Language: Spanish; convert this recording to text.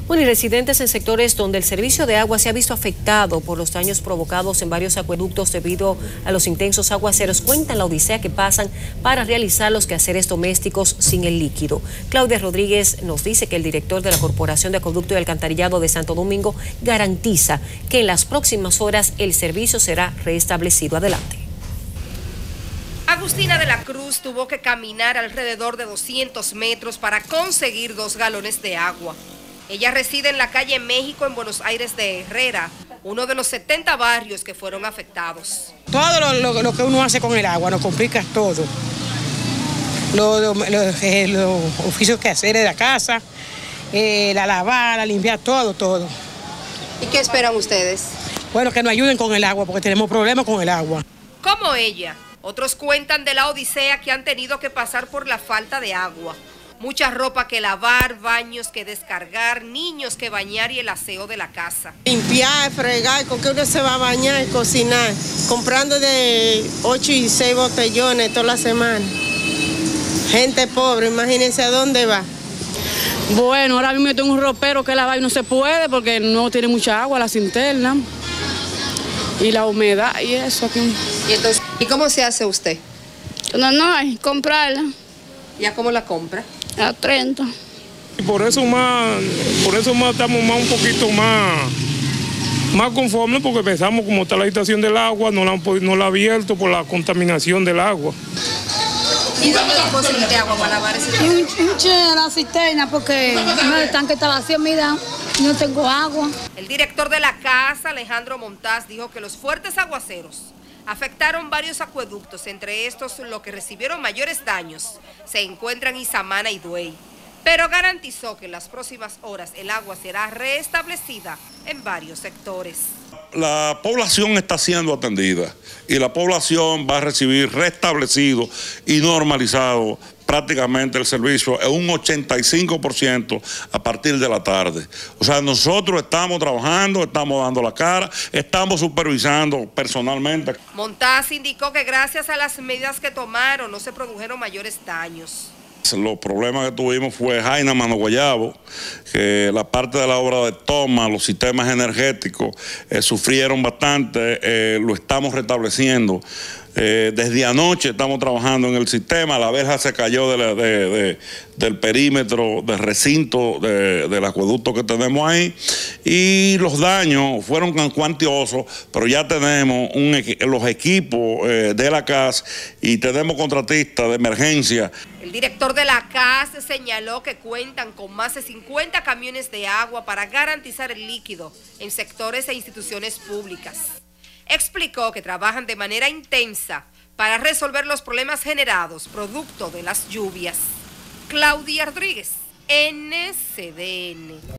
Bueno, y residentes en sectores donde el servicio de agua se ha visto afectado por los daños provocados en varios acueductos debido a los intensos aguaceros cuentan la odisea que pasan para realizar los quehaceres domésticos sin el líquido. Claudia Rodríguez nos dice que el director de la Corporación de Acueducto y Alcantarillado de Santo Domingo garantiza que en las próximas horas el servicio será restablecido. Adelante. Agustina de la Cruz tuvo que caminar alrededor de 200 metros para conseguir 2 galones de agua. Ella reside en la calle México en Buenos Aires de Herrera, uno de los 70 barrios que fueron afectados. Todo lo que uno hace con el agua nos complica todo. Los oficios que hacer de la casa, la lavar, la limpiar, todo. ¿Y qué esperan ustedes? Bueno, que nos ayuden con el agua porque tenemos problemas con el agua. Como ella, otros cuentan de la odisea que han tenido que pasar por la falta de agua. Mucha ropa que lavar, baños que descargar, niños que bañar y el aseo de la casa. Limpiar, fregar, ¿con qué uno se va a bañar y cocinar? Comprando de 8 y 6 botellones toda la semana. Gente pobre, imagínense a dónde va. Bueno, ahora mismo tengo un ropero que lavar y no se puede porque no tiene mucha agua la cisterna. Y la humedad y eso aquí. ¿Y cómo se hace usted? No hay, comprarla. ¿Ya cómo la compra? A 30. Y por eso más estamos un poquito más conformes porque pensamos como está la situación del agua, no la han abierto por la contaminación del agua. ¿Y dónde conseguiste agua para lavar ese tanque? Un la cisterna porque el tanque está vacío, mira, no tengo agua. El director de la casa, Alejandro Montaz, dijo que los fuertes aguaceros afectaron varios acueductos, entre estos los que recibieron mayores daños se encuentran Isamana y Duey, pero garantizó que en las próximas horas el agua será restablecida en varios sectores. La población está siendo atendida y la población va a recibir restablecido y normalizado prácticamente el servicio en un 85% a partir de la tarde. O sea, nosotros estamos trabajando, estamos dando la cara, estamos supervisando personalmente. Montaz indicó que gracias a las medidas que tomaron no se produjeron mayores daños. Los problemas que tuvimos fue Jaina Mano Guayabo, que la parte de la obra de toma, los sistemas energéticos sufrieron bastante, lo estamos restableciendo. Desde anoche estamos trabajando en el sistema, la verja se cayó del perímetro, del recinto del acueducto que tenemos ahí y los daños fueron cuantiosos, pero ya tenemos los equipos de la CAS y tenemos contratistas de emergencia. El director de la CAS señaló que cuentan con más de 50 camiones de agua para garantizar el líquido en sectores e instituciones públicas. Explicó que trabajan de manera intensa para resolver los problemas generados producto de las lluvias. Claudia Rodríguez, NCDN.